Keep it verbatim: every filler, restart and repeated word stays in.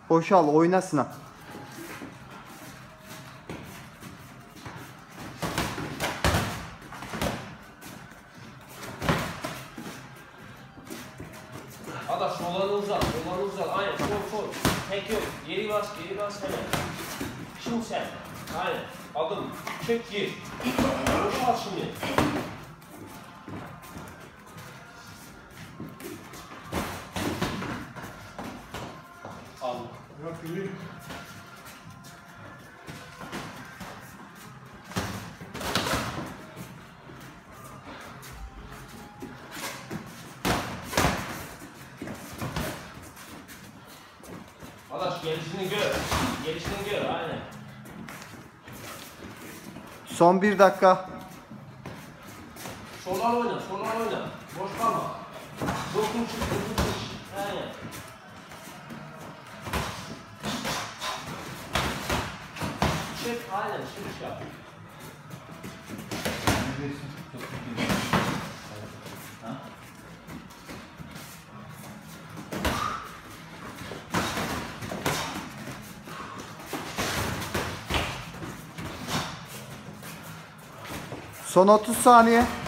Boşal, oynasın ha. Ada solanı uzat, solanı uzat. Aynen, sol sol. Tek yok. Geri bas, geri bas hemen. Şimdi sen. Aynen. Adım. Çek gir. Boşal şimdi. Al. Bırak yürü. Adaş gelişini gör. Gelişini gör, aynen. Son bir dakika. Solan oyna, solan oyna. Boş kalma. Dokun çık, dokun çık. Aynen. Çek, aynen. Sürüş yap. Son otuz saniye.